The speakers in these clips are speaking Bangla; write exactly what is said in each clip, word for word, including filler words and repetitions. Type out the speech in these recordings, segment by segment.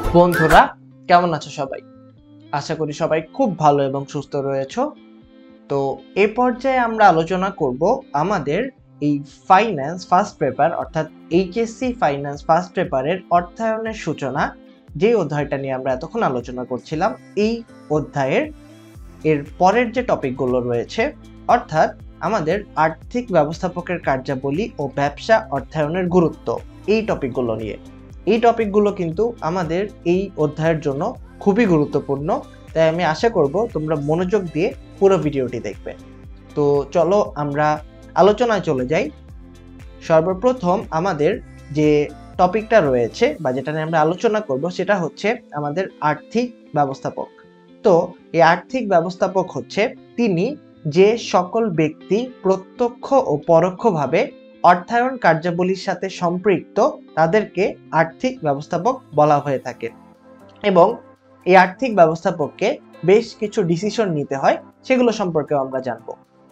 বন্ধুরা কেমন আছো সবাই? আশা করি সবাই খুব ভালো এবং সুস্থ রয়েছো। তো এই পর্যায়ে আমরা আলোচনা করব আমাদের এই ফাইন্যান্স ফার্স্ট পেপার অর্থাৎ এইচএসসি ফাইন্যান্স ফার্স্ট পেপারের অর্থায়নের সূচনা, যে অধ্যায়টা নিয়ে আমরা এতক্ষণ আলোচনা করছিলাম। এই অধ্যায়ের এর পরের যে টপিকগুলো রয়েছে, অর্থাৎ আমাদের আর্থিক ব্যবস্থাপকের কার্যাবলী ও ব্যবসা অর্থায়নের গুরুত্ব, এই টপিকগুলো নিয়ে। এই টপিকগুলো কিন্তু আমাদের এই অধ্যায়ের জন্য খুবই গুরুত্বপূর্ণ, তাই আমি আশা করব তোমরা মনোযোগ দিয়ে পুরো ভিডিওটি দেখবে। তো চলো আমরা আলোচনায় চলে যাই। সর্বপ্রথম আমাদের যে টপিকটা রয়েছে বা যেটা নিয়ে আমরা আলোচনা করব সেটা হচ্ছে আমাদের আর্থিক ব্যবস্থাপক। তো এই আর্থিক ব্যবস্থাপক হচ্ছে তিনি যে সকল ব্যক্তি প্রত্যক্ষ ও পরোক্ষভাবে অর্থায়ন কার্যাবলীর সাথে সম্পৃক্ত তাদেরকে আর্থিক ব্যবস্থাপক বলা হয়ে থাকে, এবং এই আর্থিক ব্যবস্থাপককে বেশ কিছু ডিসিশন নিতে হয়, সেগুলো সম্পর্কে আমরা জানব।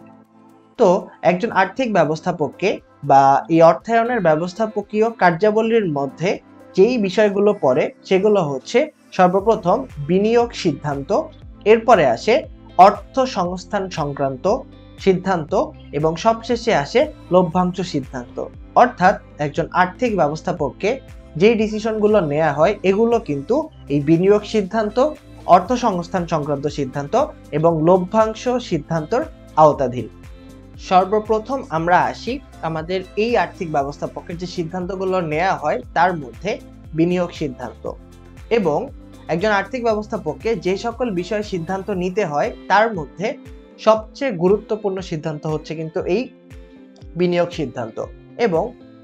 তো একজন আর্থিক ব্যবস্থাপককে বা এই অর্থায়নের ব্যবস্থাপকীয় কার্যাবলীর মধ্যে যেই বিষয়গুলো পড়ে সেগুলো হচ্ছে সর্বপ্রথম বিনিয়োগ সিদ্ধান্ত, এরপরে আসে অর্থ সংস্থান সংক্রান্ত সিদ্ধান্ত, এবং সবশেষে আসে লভ্যাংশ সিদ্ধান্ত। অর্থাৎ একজন আর্থিক ব্যবস্থাপককে যেই ডিসিশনগুলো নেওয়া হয় এগুলো কিন্তু এই বিনিয়োগ সিদ্ধান্ত, অর্থ সংস্থান সংক্রান্ত সিদ্ধান্ত এবং লভ্যাংশ সিদ্ধান্তর আওতাধীন। সর্বপ্রথম আমরা আসি আমাদের এই আর্থিক ব্যবস্থাপকের যে সিদ্ধান্তগুলো নেওয়া হয় তার মধ্যে বিনিয়োগ সিদ্ধান্ত। এবং একজন আর্থিক ব্যবস্থাপককে যে সকল বিষয়ে সিদ্ধান্ত নিতে হয় তার মধ্যে সবচেয়ে গুরুত্বপূর্ণ সিদ্ধান্ত হচ্ছে কিন্তু এই বিনিয়োগ সিদ্ধান্ত। এবং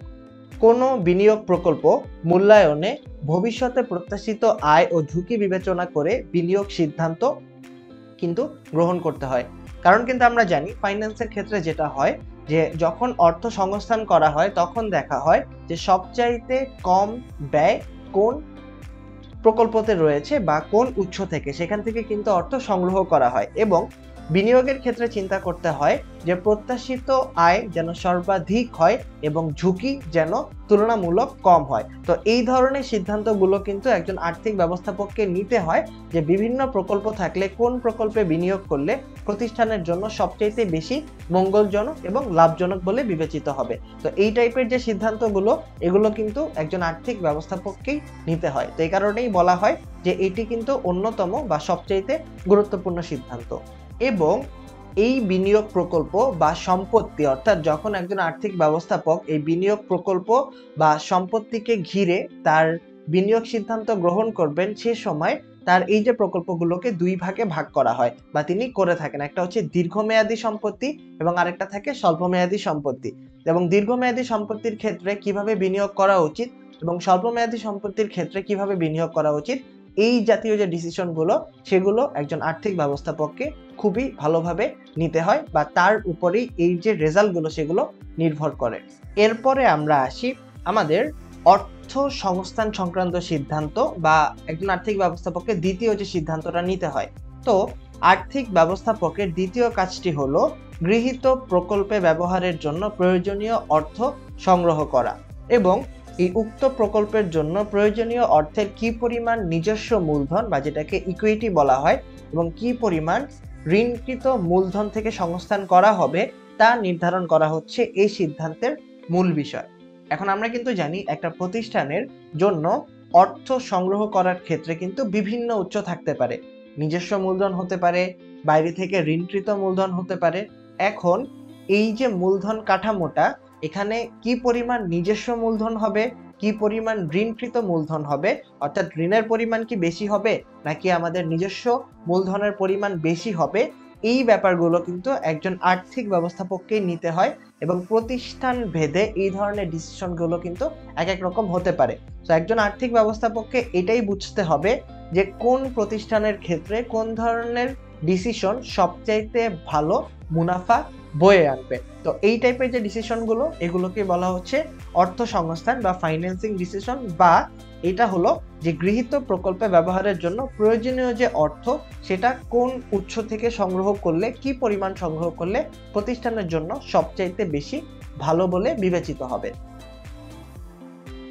কোনো বিনিয়োগ প্রকল্প মূল্যায়নে ভবিষ্যতে প্রত্যাশিত আয় ও ঝুঁকি বিবেচনা করে বিনিয়োগ সিদ্ধান্ত কিন্তু গ্রহণ করতে হয়। কারণ কিন্তু আমরা জানি ফাইন্যান্সের ক্ষেত্রে যেটা হয় যে যখন অর্থ সংস্থান করা হয় তখন দেখা হয় যে সবচাইতে কম ব্যয় কোন প্রকল্পতে রয়েছে বা কোন উৎস থেকে, সেখান থেকে কিন্তু অর্থ সংগ্রহ করা হয়। এবং বিনিয়োগের ক্ষেত্রে চিন্তা করতে হয় যে প্রত্যাশিত আয় যেন সর্বাধিক হয় এবং ঝুঁকি যেন তুলনামূলক কম হয়। তো এই ধরনের সিদ্ধান্তগুলো কিন্তু একজন আর্থিক ব্যবস্থাপককে নিতে হয়, যে বিভিন্ন প্রকল্প থাকলে কোন প্রকল্পে বিনিয়োগ করলে প্রতিষ্ঠানের জন্য সবচেয়ে বেশি মঙ্গলজনক এবং লাভজনক বলে বিবেচিত হবে। তো এই টাইপের যে সিদ্ধান্তগুলো এগুলো কিন্তু একজন আর্থিক ব্যবস্থাপককেই নিতে হয়। তো এই কারণেই বলা হয় যে এটি কিন্তু অন্যতম বা সবচেয়ে গুরুত্বপূর্ণ সিদ্ধান্ত। এবং এই বিনিয়োগ প্রকল্প বা সম্পত্তি, অর্থাৎ যখন একজন আর্থিক ব্যবস্থাপক এই বিনিয়োগ প্রকল্প বা সম্পত্তিকে ঘিরে তার বিনিয়োগ সিদ্ধান্ত গ্রহণ করবেন, সে সময় তার এই যে প্রকল্পগুলোকে দুই ভাগে ভাগ করা হয় বা তিনি করে থাকেন। একটা হচ্ছে দীর্ঘমেয়াদী সম্পত্তি এবং আরেকটা থাকে স্বল্পমেয়াদী সম্পত্তি। এবং দীর্ঘমেয়াদী সম্পত্তির ক্ষেত্রে কিভাবে বিনিয়োগ করা উচিত এবং স্বল্পমেয়াদী সম্পত্তির ক্ষেত্রে কিভাবে বিনিয়োগ করা উচিত, এই জাতীয় যে ডিসিশনগুলো সেগুলো একজন আর্থিক ব্যবস্থাপককে খুবই ভালোভাবে নিতে হয় বা তার উপরেই এই যে রেজাল্টগুলো সেগুলো নির্ভর করে। এরপরে আমরা আসি আমাদের অর্থ সংস্থান সংক্রান্ত সিদ্ধান্ত বা একজন আর্থিক ব্যবস্থাপককে দ্বিতীয় যে সিদ্ধান্তটা নিতে হয়। তো আর্থিক ব্যবস্থাপকের দ্বিতীয় কাজটি হলো গৃহীত প্রকল্পে ব্যবহারের জন্য প্রয়োজনীয় অর্থ সংগ্রহ করা এবং এই উক্ত প্রকল্পের জন্য প্রয়োজনীয় অর্থের কি পরিমাণ নিজস্ব মূলধন বা যেটাকে ইকুইটি বলা হয় এবং কি পরিমাণ ঋণকৃত মূলধন থেকে সংস্থান করা হবে তা নির্ধারণ করা হচ্ছে এই সিদ্ধান্তের মূল বিষয়। এখন আমরা কিন্তু জানি একটা প্রতিষ্ঠানের জন্য অর্থ সংগ্রহ করার ক্ষেত্রে কিন্তু বিভিন্ন উৎস থাকতে পারে। নিজস্ব মূলধন হতে পারে, বাইরে থেকে ঋণকৃত মূলধন হতে পারে। এখন এই যে মূলধন কাঠামোটা, এখানে কি পরিমাণ নিজস্ব মূলধন হবে, কি পরিমাণ ঋণকৃত মূলধন হবে, অর্থাৎ ঋণের পরিমাণ কি বেশি হবে নাকি আমাদের নিজস্ব মূলধনের পরিমাণ বেশি হবে, এই ব্যাপারগুলো কিন্তু একজন আর্থিক ব্যবস্থাপককেই নিতে হয় এবং প্রতিষ্ঠান ভেদে এই ধরনের ডিসিশনগুলো কিন্তু এক এক রকম হতে পারে। তো একজন আর্থিক ব্যবস্থাপককে এটাই বুঝতে হবে যে কোন প্রতিষ্ঠানের ক্ষেত্রে কোন ধরনের ডিসিশন সবচাইতে ভালো মুনাফা বয়ে আনবে। তো এই টাইপের যে ডিসিশনগুলো এগুলোকে বলা হচ্ছে অর্থ সংস্থান বা ফাইন্যান্সিং ডিসিশন, বা এটা হলো যে গৃহীত প্রকল্পে ব্যবহারের জন্য প্রয়োজনীয় যে অর্থ সেটা কোন উৎস থেকে সংগ্রহ করলে, কি পরিমাণ সংগ্রহ করলে প্রতিষ্ঠানের জন্য সবচাইতে বেশি ভালো বলে বিবেচিত হবে।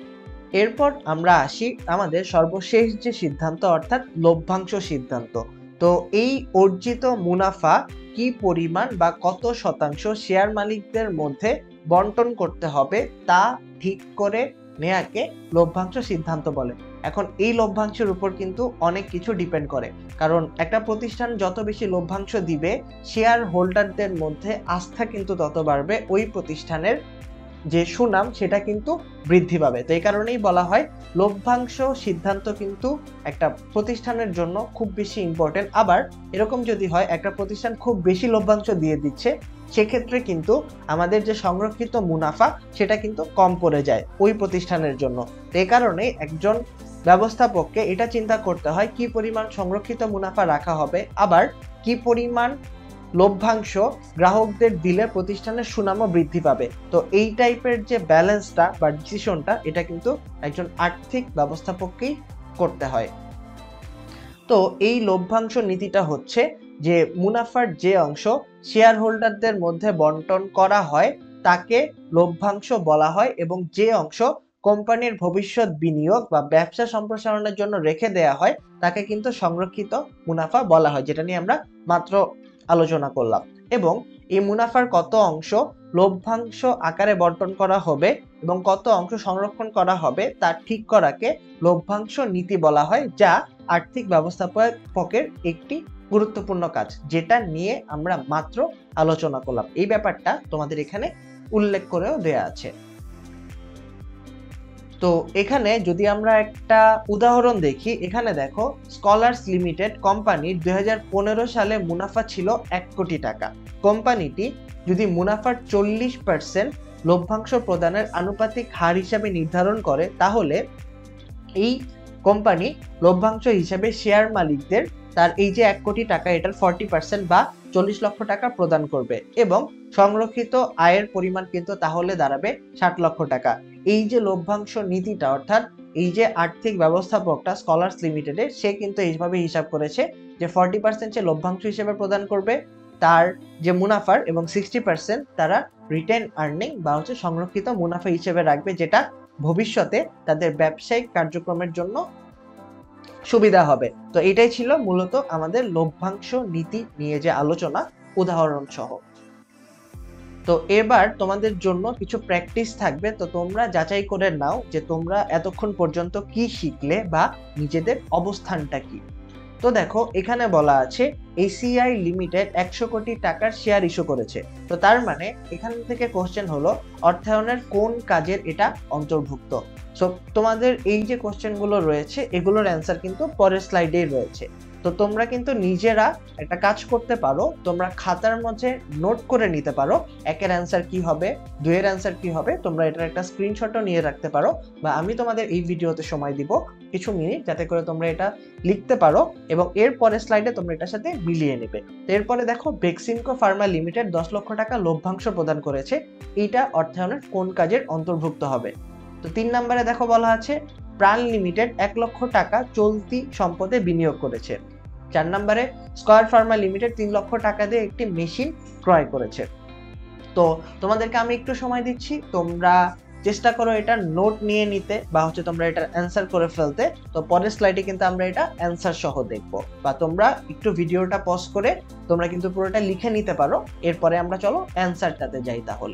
এরপর আমরা আসি আমাদের সর্বশেষ যে সিদ্ধান্ত অর্থাৎ লভ্যাংশ সিদ্ধান্ত। তো এই অর্জিত মুনাফা কি পরিমাণ বা কত শতাংশ শেয়ার মালিকদের মধ্যে বন্টন করতে হবে তা ঠিক করে নেয়াকে লভ্যাংশ সিদ্ধান্ত বলে। এখন এই লভ্যাংশের উপর কিন্তু অনেক কিছু ডিপেন্ড করে, কারণ একটা প্রতিষ্ঠান যত বেশি লভ্যাংশ দিবে শেয়ার হোল্ডারদের মধ্যে আস্থা কিন্তু তত বাড়বে, ওই প্রতিষ্ঠানের যে সুনাম সেটা কিন্তু বৃদ্ধি পাবে। তো এই কারণেই বলা হয় লভ্যাংশ সিদ্ধান্ত কিন্তু একটা প্রতিষ্ঠানের জন্য খুব বেশি ইম্পর্টেন্ট। আবার এরকম যদি হয় একটা প্রতিষ্ঠান খুব বেশি লভ্যাংশ দিয়ে দিচ্ছে, সেক্ষেত্রে কিন্তু আমাদের যে সংরক্ষিত মুনাফা সেটা কিন্তু কম পড়ে যায় ওই প্রতিষ্ঠানের জন্য। তো এই কারণে একজন ব্যবস্থাপককে এটা চিন্তা করতে হয় কি পরিমাণ সংরক্ষিত মুনাফা রাখা হবে, আবার কি পরিমাণ লভ্যাংশ গ্রাহকদের দিলে প্রতিষ্ঠানের সুনামও বৃদ্ধি পাবে। তো এই টাইপের যে ব্যালেন্সটা বা ডিসিশনটা এটা কিন্তু একজন আর্থিক ব্যবস্থাপককেই করতে হয়। তো এই লভ্যাংশ নীতিটা হচ্ছে যে মুনাফার যে অংশ শেয়ার হোল্ডারদের মধ্যে বন্টন করা হয় তাকে লভ্যাংশ বলা হয়, এবং যে অংশ কোম্পানির ভবিষ্যৎ বিনিয়োগ বা ব্যবসা সম্প্রসারণের জন্য রেখে দেয়া হয় তাকে কিন্তু সংরক্ষিত মুনাফা বলা হয়, যেটা নিয়ে আমরা মাত্র আলোচনা করলাম। এবং এই মুনাফার কত অংশ লভ্যাংশ আকারে বন্টন করা হবে এবং কত অংশ সংরক্ষণ করা হবে তা ঠিক করাকে লভ্যাংশ নীতি বলা হয়, যা আর্থিক ব্যবস্থাপকের একটি গুরুত্বপূর্ণ কাজ, যেটা নিয়ে আমরা মাত্র আলোচনা করলাম। এই ব্যাপারটা তোমাদের এখানে উল্লেখ করেও দেয়া আছে। তো এখানে যদি আমরা একটা উদাহরণ দেখি, এখানে দেখো স্কলার্স লিমিটেড কোম্পানির দুই হাজার পনেরো সালে মুনাফা ছিল এক কোটি টাকা। কোম্পানিটি যদি মুনাফার চল্লিশ পার্সেন্ট লভ্যাংশ প্রদানের আনুপাতিক হার হিসাবে নির্ধারণ করে, তাহলে এই কোম্পানি লভ্যাংশ হিসাবে শেয়ার মালিকদের তার এই যে এক কোটি টাকা এটার ফর্টি পার্সেন্ট বা চল্লিশ লক্ষ টাকা প্রদান করবে, এবং সংরক্ষিত আয়ের পরিমাণ কিন্তু তাহলে দাঁড়াবে ষাট লক্ষ টাকা। এই যে লভ্যাংশ নীতিটা অর্থাৎ এই যে আর্থিক ব্যবস্থাপকটা স্কলার্স লিমিটেডের, সে কিন্তু এইভাবে হিসাব করেছে যে ফর্টি পার্সেন্ট সে লভ্যাংশ হিসেবে প্রদান করবে তার যে মুনাফার, এবং সিক্সটি পার্সেন্ট তারা রিটেন আর্নিং বা হচ্ছে সংরক্ষিত মুনাফা হিসেবে রাখবে, যেটা ভবিষ্যতে তাদের ব্যবসায়িক কার্যক্রমের জন্য সুবিধা হবে। তো এটাই ছিল মূলত আমাদের লভ্যাংশ নীতি নিয়ে যে আলোচনা উদাহরণ সহ। তো এবার তোমাদের জন্য কিছু প্র্যাকটিস থাকবে, তো তোমরা যাচাই করে নাও যে তোমরা এতক্ষণ পর্যন্ত কি শিখলে বা নিজেদের অবস্থানটা কি। তো দেখো এখানে বলা আছে এসিআই লিমিটেড একশো কোটি টাকার শেয়ার ইস্যু করেছে। তো তার মানে এখান থেকে কোশ্চেন হলো অর্থায়নের কোন কাজের এটা অন্তর্ভুক্ত। সো তোমাদের এই যে কোশ্চেন গুলো রয়েছে এগুলোর অ্যান্সার কিন্তু পরের স্লাইডেই রয়েছে। তো তোমরা কিন্তু নিজেরা একটা কাজ করতে পারো, তোমরা খাতার মধ্যে নোট করে নিতে পারো একের অ্যান্সার কি হবে, দুইয়ের অ্যান্সার কি হবে, তোমরা এটার একটা স্ক্রিনশটও নিয়ে রাখতে পারো, বা আমি তোমাদের এই ভিডিওতে সময় দিব কিছু মিনিট যাতে করে তোমরা এটা লিখতে পারো এবং এর পরের স্লাইডে তোমরা এটার সাথে মিলিয়ে নেবে। তো এরপরে দেখো বেক্সিমকো ফার্মা লিমিটেড দশ লক্ষ টাকা লভ্যাংশ প্রদান করেছে, এইটা অর্থায়নের কোন কাজের অন্তর্ভুক্ত হবে। তো তিন নম্বরে দেখো বলা আছে প্রাণ লিমিটেড এক লক্ষ টাকা চলতি সম্পদে বিনিয়োগ করেছে। চার নম্বরে স্কয়ার ফার্মা লিমিটেড তিন লক্ষ টাকা দিয়ে একটি মেশিন ক্রয় করেছে। তো তোমাদেরকে আমি একটু সময় দিচ্ছি, তোমরা চেষ্টা করো এটা নোট নিয়ে নিতে বা হচ্ছে তোমরা এটার অ্যান্সার করে ফেলতে। তো পরের স্লাইডে কিন্তু আমরা এটা অ্যান্সার সহ দেখবো, বা তোমরা একটু ভিডিওটা পজ করে তোমরা কিন্তু পুরোটা লিখে নিতে পারো। এরপরে আমরা চলো অ্যান্সারটাতে যাই তাহলে।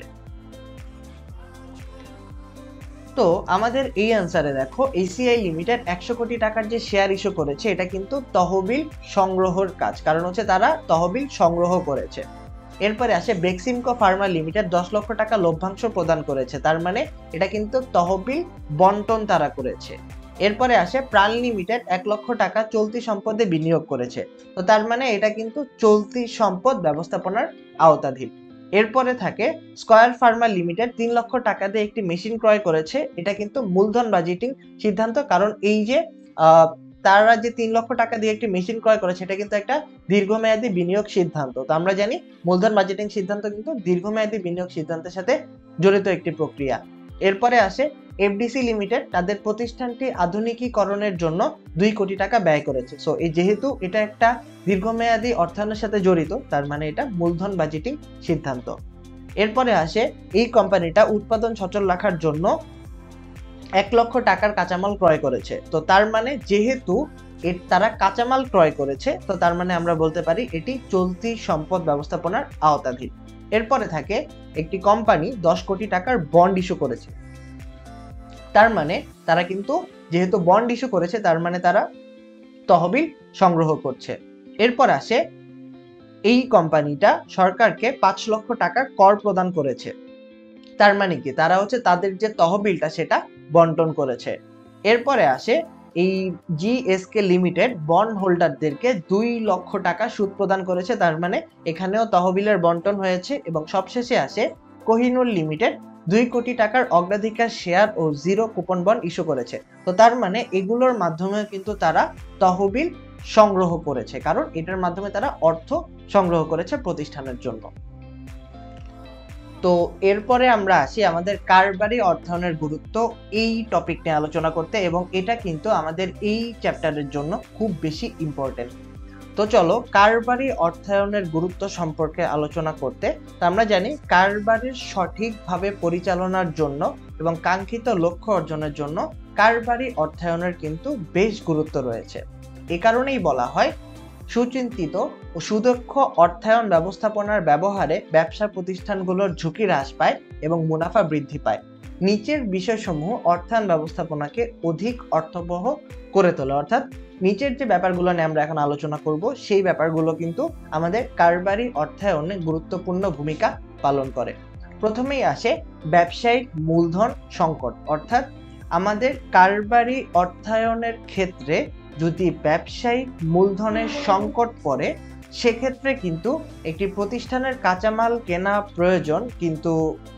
তো আমাদের এই অ্যান্সারে দেখো এসিআই লিমিটেড একশো কোটি টাকার যে শেয়ার ইস্যু করেছে এটা কিন্তু তহবিল সংগ্রহের কাজ, কারণ হচ্ছে তারা তহবিল সংগ্রহ করেছে। এরপরে আসে বেক্সিমকো ফার্মা লিমিটেড দশ লক্ষ টাকা লভ্যাংশ প্রদান করেছে, তার মানে এটা কিন্তু তহবিল বন্টন তারা করেছে। এরপরে আসে প্রাণ লিমিটেড এক লক্ষ টাকা চলতি সম্পদে বিনিয়োগ করেছে, তো তার মানে এটা কিন্তু চলতি সম্পদ ব্যবস্থাপনার আওতাধীন। এরপরে থাকে স্কয়ার ফার্মা লিমিটেড তিন লক্ষ টাকা দিয়ে একটি মেশিন ক্রয় করেছে, এটা কিন্তু মূলধন বাজেটিং সিদ্ধান্ত, কারণ এই যে তারা যে তিন লক্ষ টাকা দিয়ে একটি মেশিন ক্রয় করেছে এটা কিন্তু একটা দীর্ঘমেয়াদী বিনিয়োগ সিদ্ধান্ত। তো আমরা জানি মূলধন বাজেটিং সিদ্ধান্ত কিন্তু দীর্ঘমেয়াদী বিনিয়োগ সিদ্ধান্তের সাথে জড়িত একটি প্রক্রিয়া। এরপরে আসে এফডিসি লিমিটেড তাদের প্রতিষ্ঠানটি আধুনিকীকরণের জন্য দুই কোটি টাকা ব্যয় করেছে। সো এই যেহেতু এটা একটা দীর্ঘমেয়াদী অর্থায়নের সাথে জড়িত, তার মানে এটা মূলধন বাজেটিং সিদ্ধান্ত। এরপরে আসে এই কোম্পানিটা উৎপাদন সচল রাখার জন্য এক লক্ষ টাকার কাঁচামাল ক্রয় করেছে, তো তার মানে যেহেতু এর তারা কাঁচামাল ক্রয় করেছে, তো তার মানে আমরা বলতে পারি এটি চলতি সম্পদ ব্যবস্থাপনার আওতাধীন। এরপরে থাকে একটি কোম্পানি দশ কোটি টাকার বন্ড ইস্যু করেছে, তার মানে তারা কিন্তু যেহেতু বন্ড ইস্যু করেছে তার মানে তারা তহবিল সংগ্রহ করছে। এরপর আসে এই কোম্পানিটা সরকারকে পাঁচ লক্ষ টাকা কর প্রদান করেছে, তার মানে কি তারা হচ্ছে তাদের যে তহবিলটা সেটা বন্টন করেছে। এরপরে আসে এই জিএসকে লিমিটেড বন্ড হোল্ডারদেরকে দুই লক্ষ টাকা সুদ প্রদান করেছে, তার মানে এখানেও তহবিলের বন্টন হয়েছে। এবং সবশেষে আসে কোহিনুর লিমিটেড দুই কোটি টাকার অগ্রাধিকার শেয়ার ও জিরো কুপন বন্ড ইস্যু করেছে, তো তার মানে এগুলোর মাধ্যমে কিন্তু তারা তহবিল সংগ্রহ করেছে, কারণ এটার মাধ্যমে তারা অর্থ সংগ্রহ করেছে প্রতিষ্ঠানের জন্য। তো এরপরে আমরা আসি আমাদের কারবারি অর্থায়নের গুরুত্ব এই টপিক নিয়ে আলোচনা করতে, এবং এটা কিন্তু আমাদের এই চ্যাপ্টারের জন্য খুব বেশি ইম্পর্টেন্ট। তো চলো কারবারি অর্থায়নের গুরুত্ব সম্পর্কে আলোচনা করতে। তো আমরা জানি কারবারির সঠিকভাবে পরিচালনার জন্য এবং কাঙ্ক্ষিত লক্ষ্য অর্জনের জন্য কারবারি অর্থায়নের কিন্তু বেশ গুরুত্ব রয়েছে। এ কারণেই বলা হয় সুচিন্তিত ও সুদক্ষ অর্থায়ন ব্যবস্থাপনার ব্যবহারে ব্যবসা প্রতিষ্ঠানগুলোর ঝুঁকি হ্রাস পায় এবং মুনাফা বৃদ্ধি পায়। নিচের বিষয়সমূহ অর্থায়ন ব্যবস্থাপনাকে অধিক অর্থবহ করে তোলে, অর্থাৎ নিচের যে ব্যাপারগুলো নিয়ে আমরা এখন আলোচনা করব সেই ব্যাপারগুলো কিন্তু আমাদের কারবারি অর্থায়নে গুরুত্বপূর্ণ ভূমিকা পালন করে। প্রথমেই আসে ব্যবসায়িক মূলধন সংকট, অর্থাৎ আমাদের কারবারি অর্থায়নের ক্ষেত্রে যদি ব্যবসায়িক মূলধনের সংকট পড়ে সেক্ষেত্রে কিন্তু একটি প্রতিষ্ঠানের কাঁচামাল কেনা প্রয়োজন, কিন্তু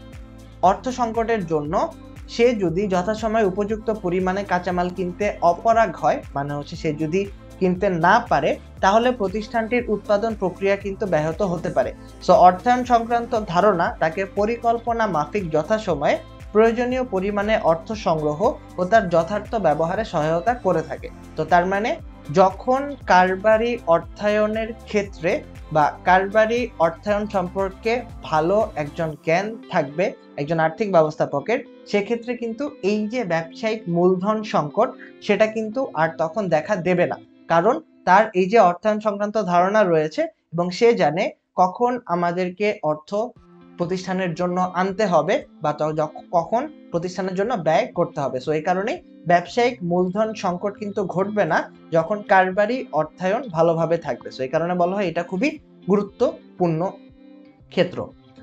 অর্থ সংকটের জন্য সে যদি যথাসময়ে উপযুক্ত পরিমাণে কাঁচামাল কিনতে অপারগ হয়, মানে হচ্ছে সে যদি কিনতে না পারে, তাহলে প্রতিষ্ঠানটির উৎপাদন প্রক্রিয়া কিন্তু ব্যাহত হতে পারে। সো অর্থায়ন সংক্রান্ত ধারণা তাকে পরিকল্পনা মাফিক যথাসময়ে প্রয়োজনীয় পরিমাণে অর্থ সংগ্রহ ও তার যথার্থ ব্যবহারে সহায়তা করে থাকে। তো তার মানে যখন কারবারি অর্থায়নের ক্ষেত্রে বা কারবারি অর্থায়ন সম্পর্কে ভালো একজন জ্ঞান থাকবে একজন আর্থিক ব্যবস্থাপকের, সেক্ষেত্রে কিন্তু এই যে ব্যবসায়িক মূলধন সংকট সেটা কিন্তু আর তখন দেখা দেবে না, কারণ তার এই যে অর্থায়ন সংক্রান্ত ধারণা রয়েছে এবং সে জানে কখন আমাদেরকে অর্থ প্রতিষ্ঠানের জন্য আনতে হবে বা কখন প্রতিষ্ঠানের জন্য ব্যয় করতে হবে। সো এই কারণেই ব্যবসায়িক মূলধন সংকট কিন্তু ঘটবে না যখন কারবারি অর্থায়ন ভালোভাবে থাকবে। সো এই কারণে বলা হয় এটা খুবই গুরুত্বপূর্ণ ক্ষেত্র।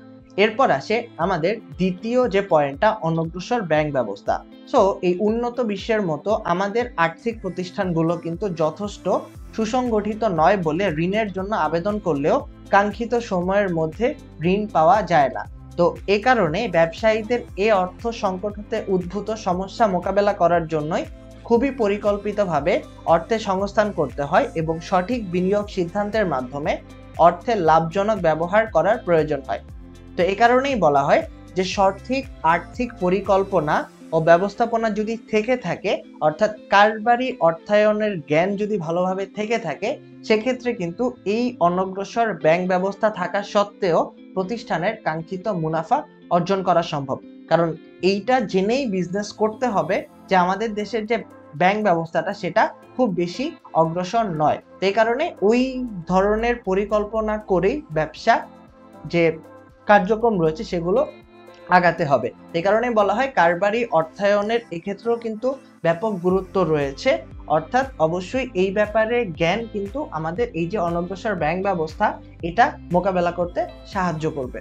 এরপর আসে আমাদের দ্বিতীয় যে পয়েন্টটা, অনগ্রসর ব্যাংক ব্যবস্থা। সো এই উন্নত বিশ্বের মতো আমাদের আর্থিক প্রতিষ্ঠানগুলো কিন্তু যথেষ্ট সুসংগঠিত নয় বলে ঋণের জন্য আবেদন করলেও কাঙ্ক্ষিত সময়ের মধ্যে ঋণ পাওয়া যায় না। তো এ কারণে ব্যবসায়ীদের এ অর্থ সংকট হতে উদ্ভূত সমস্যা মোকাবেলা করার জন্যই খুবই পরিকল্পিতভাবে অর্থের সংস্থান করতে হয় এবং সঠিক বিনিয়োগ সিদ্ধান্তের মাধ্যমে অর্থের লাভজনক ব্যবহার করার প্রয়োজন হয়। তো এই কারণেই বলা হয় যে সঠিক আর্থিক পরিকল্পনা ও ব্যবস্থাপনা যদি থেকে থাকে, অর্থাৎ কারবারি অর্থায়নের জ্ঞান যদি ভালোভাবে থেকে থাকে, সেক্ষেত্রে কিন্তু এই অনগ্রসর ব্যাংক ব্যবস্থা থাকা সত্ত্বেও প্রতিষ্ঠানের কাঙ্ক্ষিত মুনাফা অর্জন করা সম্ভব। কারণ এইটা জেনেই বিজনেস করতে হবে যে আমাদের দেশের যে ব্যাংক ব্যবস্থাটা সেটা খুব বেশি অগ্রসর নয়। এই কারণে ওই ধরনের পরিকল্পনা করেই ব্যবসা যে কার্যক্রম রয়েছে সেগুলো আগাতে হবে। এই কারণে বলা হয় কারবারি অর্থায়নের এক্ষেত্রেও কিন্তু ব্যাপক গুরুত্ব রয়েছে, অর্থাৎ অবশ্যই এই ব্যাপারে জ্ঞান কিন্তু আমাদের এই যে অনগ্রসর ব্যাংক ব্যবস্থা এটা মোকাবেলা করতে সাহায্য করবে।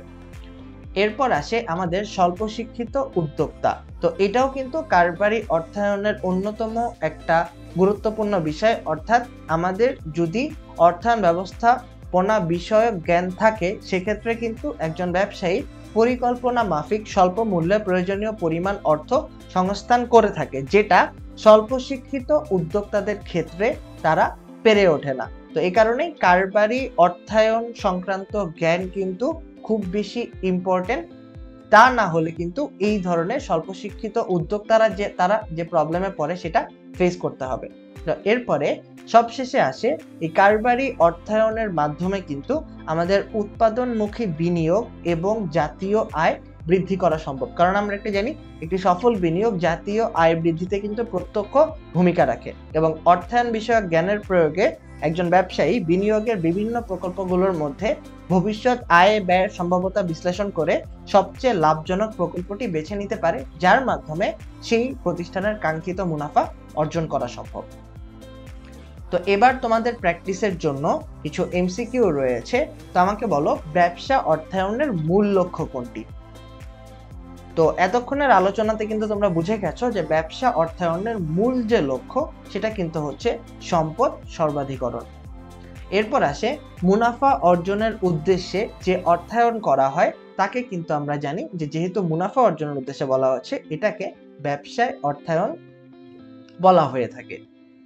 এরপর আসে আমাদের স্বল্প শিক্ষিত উদ্যোক্তা। তো এটাও কিন্তু কারবারি অর্থায়নের অন্যতম একটা গুরুত্বপূর্ণ বিষয়, অর্থাৎ আমাদের যদি অর্থায়ন ব্যবস্থাপনা বিষয়ক জ্ঞান থাকে সেক্ষেত্রে কিন্তু একজন ব্যবসায়ী পরিকল্পনা মাফিক স্বল্প মূল্যে প্রয়োজনীয় পরিমাণ অর্থ সংস্থান করে থাকে, যেটা স্বল্প শিক্ষিত উদ্যোক্তাদের ক্ষেত্রে তারা পেরে ওঠে না। তো এই কারণেই কারবারি অর্থায়ন সংক্রান্ত জ্ঞান কিন্তু খুব বেশি ইম্পর্টেন্ট। তা না হলে কিন্তু এই ধরনের স্বল্প শিক্ষিত উদ্যোক্তারা যে তারা যে প্রবলেমে পড়ে সেটা ফেস করতে হবে। এরপরে সবশেষে আসে এই কারবারি অর্থায়নের মাধ্যমে কিন্তু আমাদের উৎপাদনমুখী বিনিয়োগ এবং জাতীয় আয় বৃদ্ধি করা সম্ভব। কারণ আমরা একটা জানি একটি সফল বিনিয়োগ জাতীয় আয় বৃদ্ধিতে কিন্তু প্রত্যক্ষ ভূমিকা রাখে এবং অর্থায়ন বিষয়ক জ্ঞানের প্রয়োগে একজন ব্যবসায়ী বিনিয়োগের বিভিন্ন প্রকল্পগুলোর মধ্যে ভবিষ্যৎ আয় ব্যয়ের সম্ভাব্যতা বিশ্লেষণ করে সবচেয়ে লাভজনক প্রকল্পটি বেছে নিতে পারে, যার মাধ্যমে সেই প্রতিষ্ঠানের কাঙ্ক্ষিত মুনাফা অর্জন করা সম্ভব। তো এবার তোমাদের প্র্যাকটিসের জন্য কিছু এমসিকিউ রয়েছে। তো আমাকে বলো, ব্যবসা অর্থায়নের মূল লক্ষ্য কোনটি? তো এতক্ষণের আলোচনাতে কিন্তু তোমরা বুঝে গেছো যে ব্যবসা অর্থায়নের মূল যে লক্ষ্য সেটা কিন্তু হচ্ছে সম্পদ সর্বাধিকরণ। এরপর আসে মুনাফা অর্জনের উদ্দেশ্যে যে অর্থায়ন করা হয় তাকে কিন্তু আমরা জানি যে যেহেতু মুনাফা অর্জনের উদ্দেশ্যে বলা হচ্ছে, এটাকে ব্যবসায় অর্থায়ন বলা হয়ে থাকে।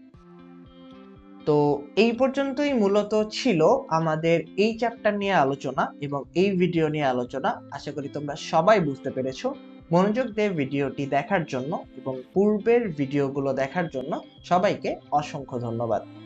তো এই পর্যন্তই মূলত ছিল আমাদের এই চ্যাপ্টার নিয়ে আলোচনা এবং এই ভিডিও নিয়ে আলোচনা। আশা করি তোমরা সবাই বুঝতে পেরেছো। মনোযোগ দিয়ে ভিডিওটি দেখার জন্য এবং পূর্বের ভিডিওগুলো দেখার জন্য সবাইকে অসংখ্য ধন্যবাদ।